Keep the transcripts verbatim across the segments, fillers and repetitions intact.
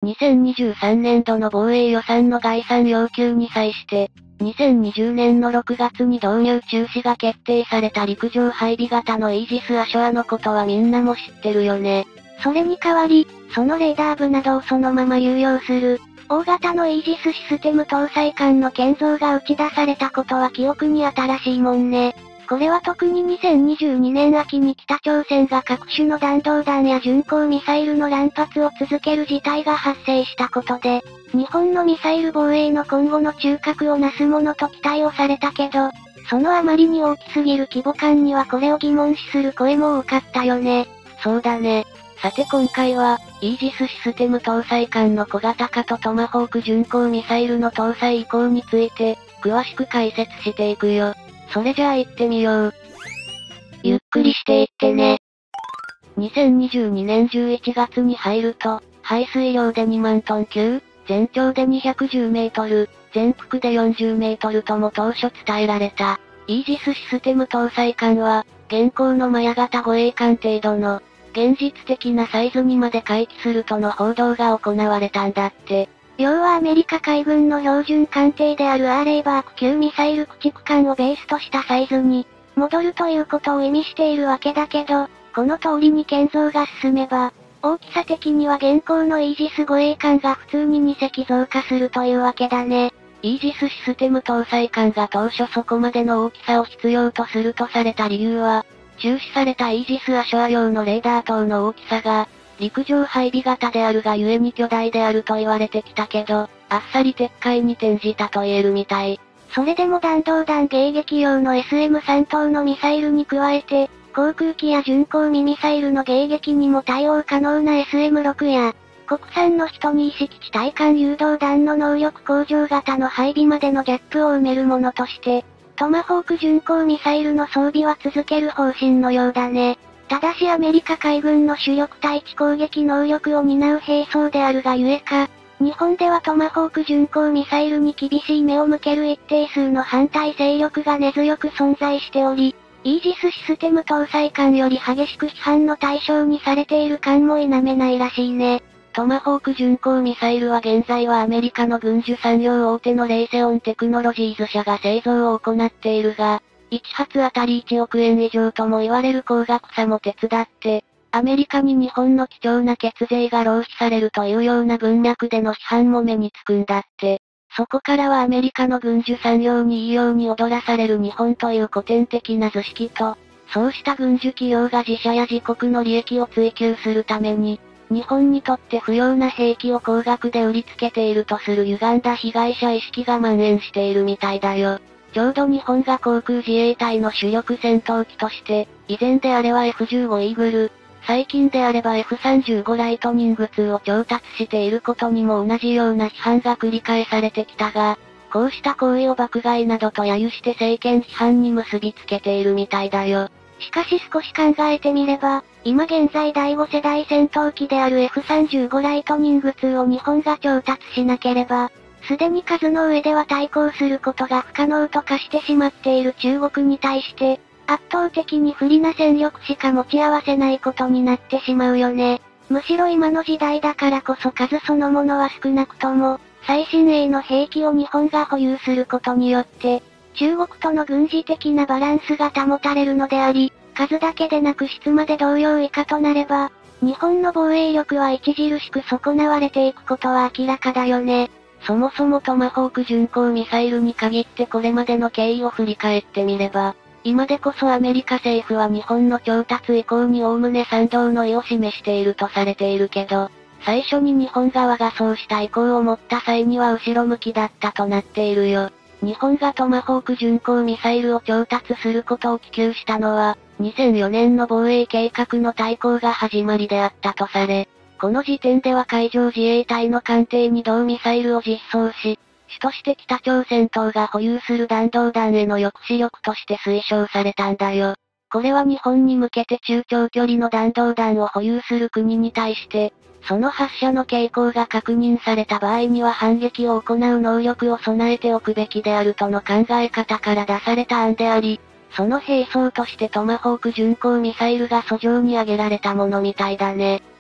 にせんにじゅうさんねんどの防衛予算の概算要求に際して、にせんにじゅうねんのろくがつに導入中止が決定された陸上配備型のイージス・アショアのことはみんなも知ってるよね。 それに代わり、そのレーダー部などをそのまま有用する、大型のイージスシステム搭載艦の建造が打ち出されたことは記憶に新しいもんね。これは特ににせんにじゅうにねん秋に北朝鮮が各種の弾道弾や巡航ミサイルの乱発を続ける事態が発生したことで、日本のミサイル防衛の今後の中核をなすものと期待をされたけど、そのあまりに大きすぎる規模感にはこれを疑問視する声も多かったよね。 そうだね。さて今回は、イージスシステム搭載艦の小型化とトマホーク巡航ミサイルの搭載移行について、詳しく解説していくよ。それじゃあ行ってみよう。 ゆっくりしていってね。 にせんにじゅうにねんじゅういちがつに入ると、排水量でにまんトン級、全長でにひゃくじゅうメートル、全幅でよんじゅうメートルとも当初伝えられた。イージスシステム搭載艦は、現行のマヤ型護衛艦程度の、現実的なサイズにまで回帰するとの報道が行われたんだって。 要はアメリカ海軍の標準艦艇であるアーレイバーク級ミサイル駆逐艦をベースとしたサイズに、戻るということを意味しているわけだけど、この通りに建造が進めば、大きさ的には現行のイージス護衛艦が普通にに隻増加するというわけだね。 イージスシステム搭載艦が当初そこまでの大きさを必要とするとされた理由は、中止されたイージス・アショア用のレーダー等の大きさが、陸上配備型であるがゆえに巨大であると言われてきたけど、あっさり撤回に転じたと言えるみたい。 それでも弾道弾迎撃用の エスエムスリー 等のミサイルに加えて、航空機や巡航ミミサイルの迎撃にも対応可能な エスエムシックス や、国産のひとに式地対艦誘導弾の能力向上型の配備までのギャップを埋めるものとして、トマホーク巡航ミサイルの装備は続ける方針のようだね。ただしアメリカ海軍の主力対地攻撃能力を担う兵装であるがゆえか、日本ではトマホーク巡航ミサイルに厳しい目を向ける一定数の反対勢力が根強く存在しており、イージスシステム搭載艦より激しく批判の対象にされている艦も否めないらしいね。 トマホーク巡航ミサイルは現在はアメリカの軍需産業大手のレイセオンテクノロジーズ社が製造を行っているが、いち発あたりいちおくえん以上とも言われる高額さも手伝って、アメリカに日本の貴重な血税が浪費されるというような文脈での批判も目につくんだって。そこからはアメリカの軍需産業にいいように踊らされる日本という古典的な図式と、そうした軍需企業が自社や自国の利益を追求するために、日本にとって不要な兵器を高額で売りつけているとする歪んだ被害者意識が蔓延しているみたいだよ。ちょうど日本が航空自衛隊の主力戦闘機として、以前であれば エフじゅうご イーグル、最近であれば エフさんじゅうご ライトニングツーを調達していることにも同じような批判が繰り返されてきたが、こうした行為を爆買いなどと揶揄して政権批判に結びつけているみたいだよ。 しかし少し考えてみれば、今現在だいご世代戦闘機である エフさんじゅうご ライトニングツーを日本が調達しなければ、すでに数の上では対抗することが不可能と化してしまっている中国に対して、圧倒的に不利な戦力しか持ち合わせないことになってしまうよね。むしろ今の時代だからこそ数そのものは少なくとも、最新鋭の兵器を日本が保有することによって、中国との軍事的なバランスが保たれるのであり、数だけでなく質まで同様以下となれば、日本の防衛力は著しく損なわれていくことは明らかだよね。 そもそもトマホーク巡航ミサイルに限ってこれまでの経緯を振り返ってみれば、今でこそアメリカ政府は日本の調達以降に概ね賛同の意を示しているとされているけど、最初に日本側がそうした意向を持った際には後ろ向きだったとなっているよ。日本がトマホーク巡航ミサイルを調達することを希求したのは、にせんよねんの防衛計画の大綱が始まりであったとされ、この時点では海上自衛隊の艦艇に同ミサイルを実装し、主として北朝鮮等が保有する弾道弾への抑止力として推奨されたんだよ。これは日本に向けて中長距離の弾道弾を保有する国に対して、その発射の傾向が確認された場合には反撃を行う能力を備えておくべきであるとの考え方から出された案であり、その兵装としてトマホーク巡航ミサイルが訴状に挙げられたものみたいだね。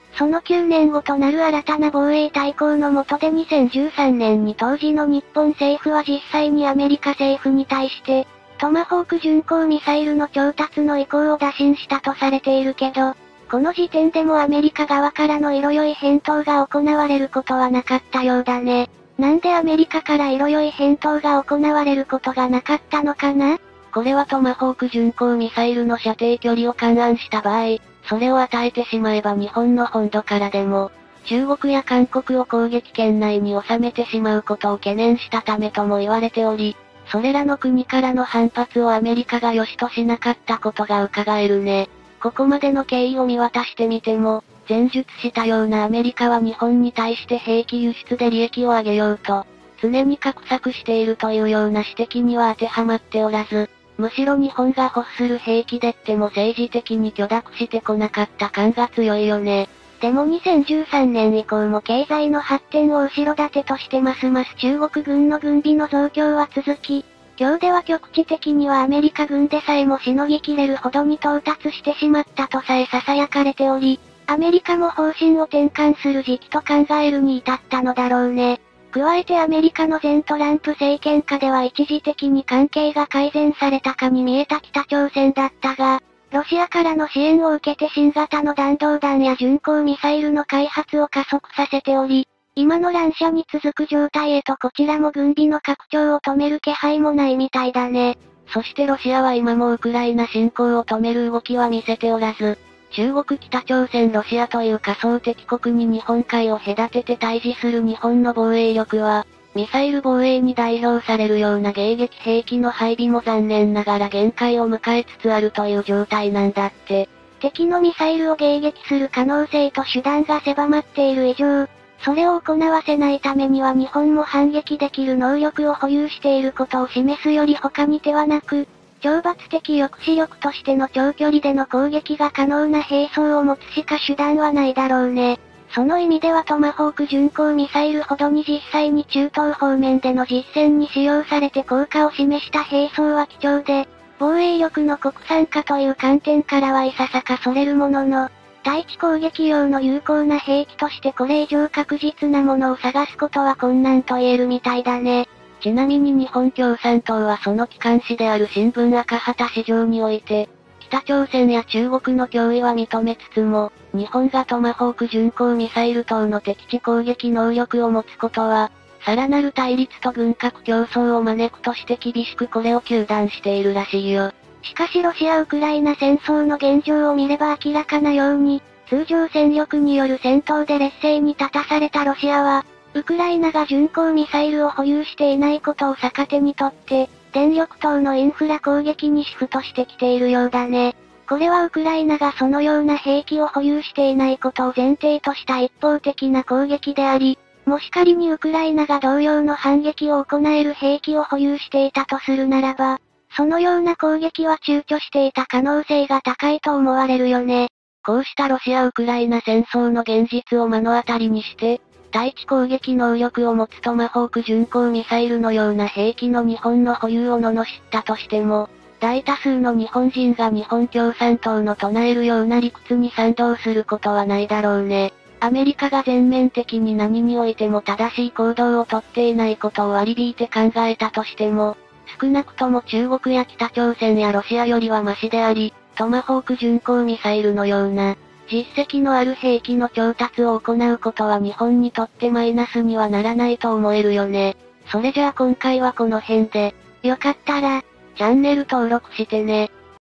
そのきゅうねんごとなる新たな防衛大綱の下でにせんじゅうさんねんに当時の日本政府は実際にアメリカ政府に対して、トマホーク巡航ミサイルの調達の意向を打診したとされているけど、この時点でもアメリカ側からの色良い返答が行われることはなかったようだね。なんでアメリカから色良い返答が行われることがなかったのかな？ これはトマホーク巡航ミサイルの射程距離を勘案した場合、それを与えてしまえば日本の本土からでも、中国や韓国を攻撃圏内に収めてしまうことを懸念したためとも言われており、それらの国からの反発をアメリカが良しとしなかったことが伺えるね。ここまでの経緯を見渡してみても、前述したようなアメリカは日本に対して兵器輸出で利益を上げようと、常に画策しているというような指摘には当てはまっておらず、むしろ日本が欲する兵器でっても政治的に許諾してこなかった感が強いよね。 でもにせんじゅうさんねん以降も経済の発展を後ろ盾としてますます中国軍の軍備の増強は続き、今日では局地的にはアメリカ軍でさえもしのぎきれるほどに到達してしまったとさえ囁かれており、アメリカも方針を転換する時期と考えるに至ったのだろうね。加えてアメリカの前トランプ政権下では一時的に関係が改善されたかに見えた北朝鮮だったが、ロシアからの支援を受けて新型の弾道弾や巡航ミサイルの開発を加速させており、今の乱射に続く状態へとこちらも軍備の拡張を止める気配もないみたいだね。 そしてロシアは今もウクライナ侵攻を止める動きは見せておらず、中国北朝鮮ロシアという仮想敵国に日本海を隔てて対峙する日本の防衛力は、ミサイル防衛に代表されるような迎撃兵器の配備も残念ながら限界を迎えつつあるという状態なんだって。 敵のミサイルを迎撃する可能性と手段が狭まっている以上、それを行わせないためには日本も反撃できる能力を保有していることを示すより他に手はなく、懲罰的抑止力としての長距離での攻撃が可能な兵装を持つしか手段はないだろうね。その意味ではトマホーク巡航ミサイルほどに実際に中東方面での実戦に使用されて効果を示した兵装は貴重で、防衛力の国産化という観点からはいささかそれるものの、対地攻撃用の有効な兵器としてこれ以上確実なものを探すことは困難と言えるみたいだね。 ちなみに日本共産党はその機関紙である新聞赤旗市場において、北朝鮮や中国の脅威は認めつつも、日本がトマホーク巡航ミサイル等の敵地攻撃能力を持つことは、さらなる対立と軍拡競争を招くとして厳しくこれを糾弾しているらしいよ。 しかしロシア・ウクライナ戦争の現状を見れば明らかなように、通常戦力による戦闘で劣勢に立たされたロシアは、ウクライナが巡航ミサイルを保有していないことを逆手にとって、電力等のインフラ攻撃にシフトしてきているようだね。これはウクライナがそのような兵器を保有していないことを前提とした一方的な攻撃であり、もし仮にウクライナが同様の反撃を行える兵器を保有していたとするならば、そのような攻撃は躊躇していた可能性が高いと思われるよね。 こうしたロシア・ウクライナ戦争の現実を目の当たりにして、対地攻撃能力を持つトマホーク巡航ミサイルのような兵器の日本の保有を罵ったとしても、大多数の日本人が日本共産党の唱えるような理屈に賛同することはないだろうね。アメリカが全面的に何においても正しい行動をとっていないことを割り引いて考えたとしても、少なくとも中国や北朝鮮やロシアよりはマシであり、トマホーク巡航ミサイルのような、実績のある兵器の調達を行うことは日本にとってマイナスにはならないと思えるよね。それじゃあ今回はこの辺で、 よかったら、 チャンネル登録してね。